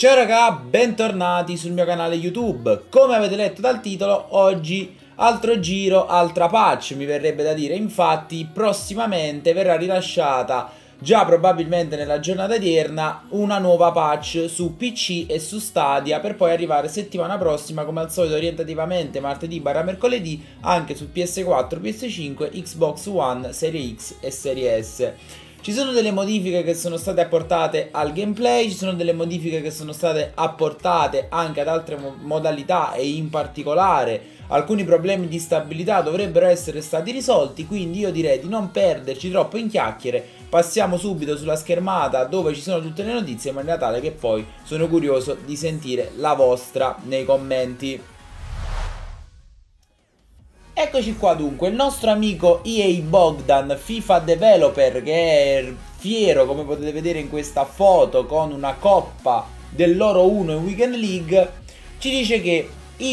Ciao raga, bentornati sul mio canale YouTube. Come avete letto dal titolo, oggi altro giro, altra patch mi verrebbe da dire. Infatti prossimamente verrà rilasciata, già probabilmente nella giornata odierna, una nuova patch su PC e su Stadia, per poi arrivare settimana prossima, come al solito orientativamente martedì/mercoledì, anche su PS4, PS5, Xbox One, Serie X e Serie S. Ci sono delle modifiche che sono state apportate al gameplay, ci sono delle modifiche che sono state apportate anche ad altre modalità e in particolare alcuni problemi di stabilità dovrebbero essere stati risolti, quindi io direi di non perderci troppo in chiacchiere, passiamo subito sulla schermata dove ci sono tutte le notizie in maniera tale che poi sono curioso di sentire la vostra nei commenti. Eccoci qua dunque, il nostro amico EA Bogdan, FIFA developer, che è fiero come potete vedere in questa foto con una coppa dell'Oro 1 in Weekend League, ci dice che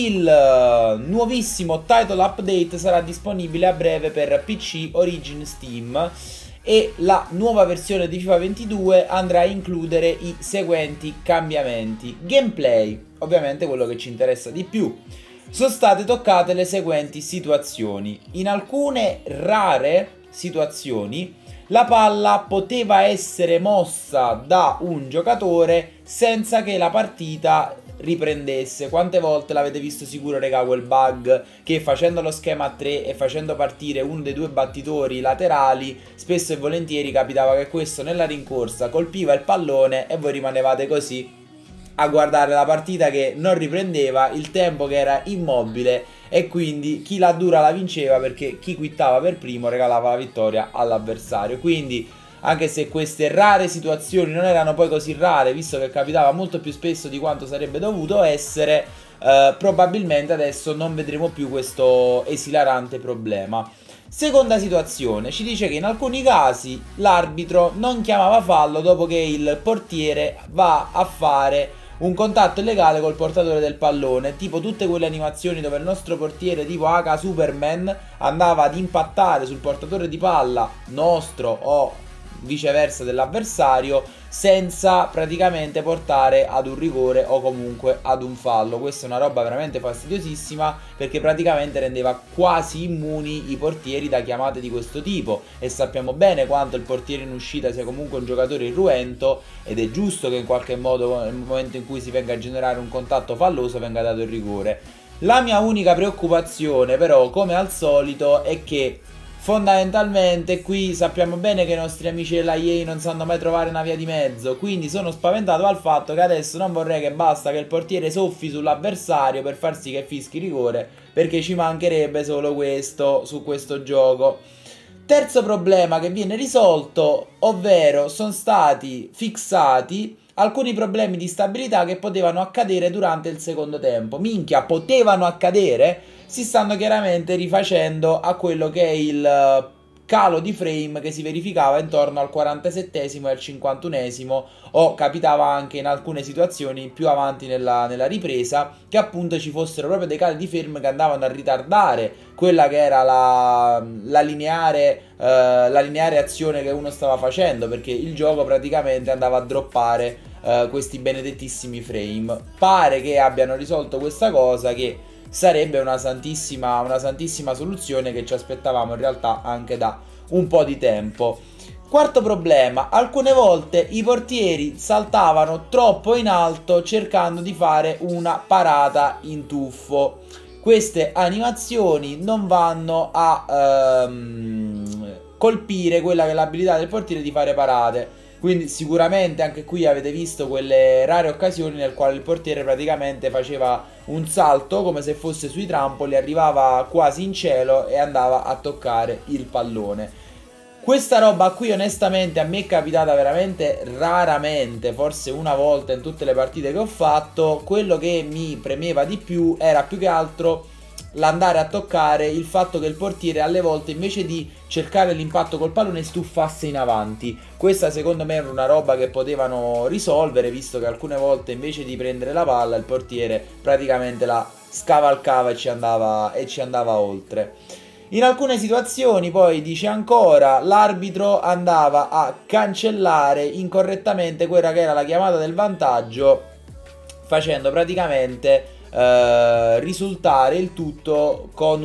il nuovissimo title update sarà disponibile a breve per PC, Origin, Steam e la nuova versione di FIFA 22 andrà a includere i seguenti cambiamenti. Gameplay, ovviamente quello che ci interessa di più. Sono state toccate le seguenti situazioni. In alcune rare situazioni la palla poteva essere mossa da un giocatore senza che la partita riprendesse. Quante volte l'avete visto sicuro, regà, quel bug che facendo lo schema a 3 e facendo partire uno dei due battitori laterali, spesso e volentieri capitava che questo nella rincorsa colpiva il pallone e voi rimanevate così a guardare la partita che non riprendeva, il tempo che era immobile, e quindi chi la dura la vinceva, perché chi quittava per primo regalava la vittoria all'avversario. Quindi anche se queste rare situazioni non erano poi così rare, visto che capitava molto più spesso di quanto sarebbe dovuto essere, probabilmente adesso non vedremo più questo esilarante problema. Seconda situazione, ci dice che in alcuni casi l'arbitro non chiamava fallo dopo che il portiere va a fare un contatto illegale col portatore del pallone, tipo tutte quelle animazioni dove il nostro portiere tipo H Superman andava ad impattare sul portatore di palla nostro o viceversa dell'avversario senza praticamente portare ad un rigore o comunque ad un fallo. Questa è una roba veramente fastidiosissima, perché praticamente rendeva quasi immuni i portieri da chiamate di questo tipo, e sappiamo bene quanto il portiere in uscita sia comunque un giocatore irruento, ed è giusto che in qualche modo nel momento in cui si venga a generare un contatto falloso venga dato il rigore. La mia unica preoccupazione però, come al solito, è che fondamentalmente qui sappiamo bene che i nostri amici della EA non sanno mai trovare una via di mezzo, quindi sono spaventato dal fatto che adesso non vorrei che basta che il portiere soffi sull'avversario per far sì che fischi rigore, perché ci mancherebbe solo questo su questo gioco. Terzo problema che viene risolto, ovvero sono stati fissati alcuni problemi di stabilità che potevano accadere durante il secondo tempo. Minchia, potevano accadere? Si stanno chiaramente rifacendo a quello che è il calo di frame che si verificava intorno al 47esimo e al 51esimo, o capitava anche in alcune situazioni più avanti nella ripresa che appunto ci fossero proprio dei cali di frame che andavano a ritardare quella che era la lineare azione che uno stava facendo, perché il gioco praticamente andava a droppare questi benedettissimi frame. Pare che abbiano risolto questa cosa, che sarebbe una santissima soluzione che ci aspettavamo in realtà anche da un po' di tempo. Quarto problema, alcune volte i portieri saltavano troppo in alto cercando di fare una parata in tuffo. Queste animazioni non vanno a colpire quella che è l'abilità del portiere di fare parate. Quindi sicuramente anche qui avete visto quelle rare occasioni nel quale il portiere praticamente faceva un salto come se fosse sui trampoli, arrivava quasi in cielo e andava a toccare il pallone. Questa roba qui onestamente a me è capitata veramente raramente, forse una volta in tutte le partite che ho fatto. Quello che mi premeva di più era più che altro l'andare a toccare il fatto che il portiere alle volte, invece di cercare l'impatto col pallone, stuffasse in avanti. Questa secondo me era una roba che potevano risolvere, visto che alcune volte invece di prendere la palla il portiere praticamente la scavalcava e ci andava oltre. In alcune situazioni poi dice ancora l'arbitro andava a cancellare incorrettamente quella che era la chiamata del vantaggio facendo praticamente risultare il tutto con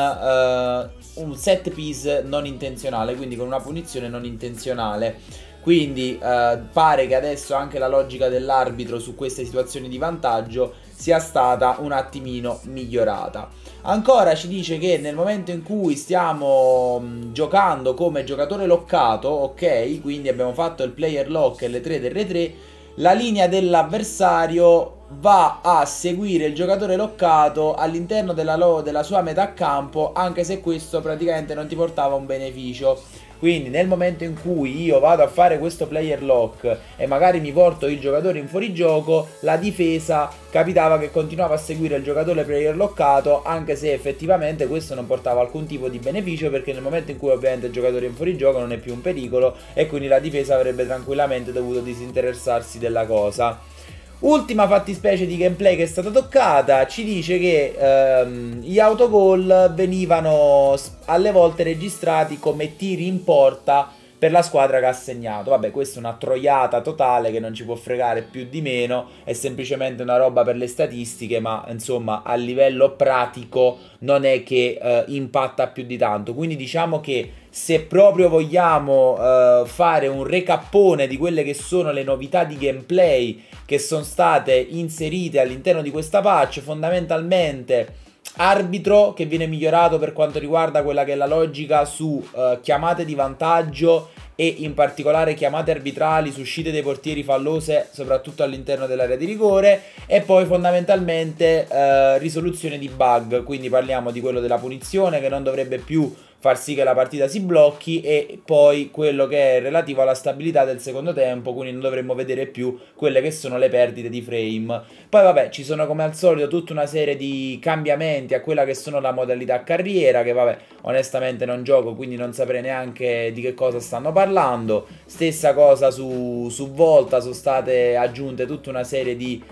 un set piece non intenzionale, quindi con una punizione non intenzionale. Quindi pare che adesso anche la logica dell'arbitro su queste situazioni di vantaggio sia stata un attimino migliorata. Ancora ci dice che nel momento in cui stiamo giocando come giocatore loccato, ok, quindi abbiamo fatto il player lock e le 3 del re 3, la linea dell'avversario va a seguire il giocatore loccato all'interno della sua metà campo, anche se questo praticamente non ti portava un beneficio. Quindi nel momento in cui io vado a fare questo player lock e magari mi porto il giocatore in fuorigioco, la difesa capitava che continuava a seguire il giocatore player loccato, anche se effettivamente questo non portava alcun tipo di beneficio, perché nel momento in cui ovviamente il giocatore è in fuorigioco non è più un pericolo e quindi la difesa avrebbe tranquillamente dovuto disinteressarsi della cosa. Ultima fattispecie di gameplay che è stata toccata, ci dice che gli autogol venivano alle volte registrati come tiri in porta per la squadra che ha segnato. Vabbè, questa è una troiata totale che non ci può fregare più di meno, è semplicemente una roba per le statistiche, ma insomma a livello pratico non è che impatta più di tanto. Quindi diciamo che se proprio vogliamo fare un recappone di quelle che sono le novità di gameplay che sono state inserite all'interno di questa patch, fondamentalmente arbitro che viene migliorato per quanto riguarda quella che è la logica su chiamate di vantaggio e in particolare chiamate arbitrali su uscite dei portieri fallose soprattutto all'interno dell'area di rigore, e poi fondamentalmente risoluzione di bug, quindi parliamo di quello della punizione che non dovrebbe più far sì che la partita si blocchi, e poi quello che è relativo alla stabilità del secondo tempo, quindi non dovremmo vedere più quelle che sono le perdite di frame. Poi vabbè, ci sono come al solito tutta una serie di cambiamenti a quella che sono la modalità carriera, che vabbè onestamente non gioco quindi non saprei neanche di che cosa stanno parlando. Stessa cosa su Volta, sono state aggiunte tutta una serie di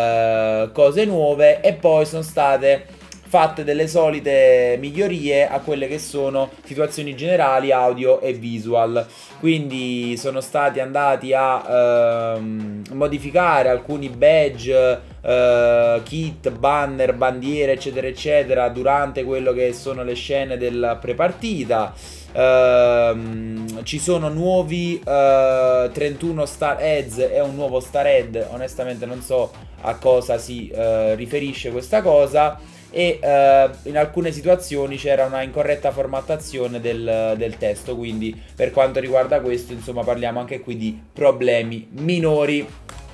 cose nuove, e poi sono state fatte delle solite migliorie a quelle che sono situazioni generali, audio e visual. Quindi sono stati andati a modificare alcuni badge, kit, banner, bandiere eccetera eccetera durante quello che sono le scene della prepartita. Ci sono nuovi 31 star heads e un nuovo star head. Onestamente non so a cosa si riferisce questa cosa, e in alcune situazioni c'era una incorretta formattazione del testo, quindi per quanto riguarda questo insomma parliamo anche qui di problemi minori.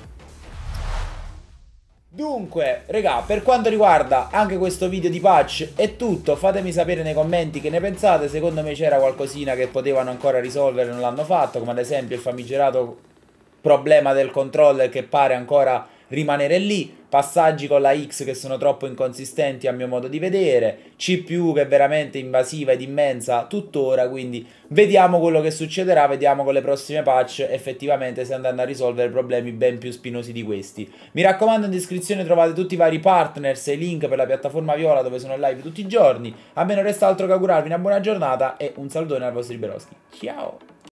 Dunque, regà, per quanto riguarda anche questo video di patch è tutto. Fatemi sapere nei commenti che ne pensate. Secondo me c'era qualcosina che potevano ancora risolvere e non l'hanno fatto, come ad esempio il famigerato problema del controller che pare ancora rimanere lì, passaggi con la X che sono troppo inconsistenti a mio modo di vedere, CPU che è veramente invasiva ed immensa tuttora, quindi vediamo quello che succederà, vediamo con le prossime patch effettivamente se andranno a risolvere problemi ben più spinosi di questi. Mi raccomando, in descrizione trovate tutti i vari partners e i link per la piattaforma Viola dove sono live tutti i giorni. A me non resta altro che augurarvi una buona giornata e un salutone al vostro Liberoschi. Ciao!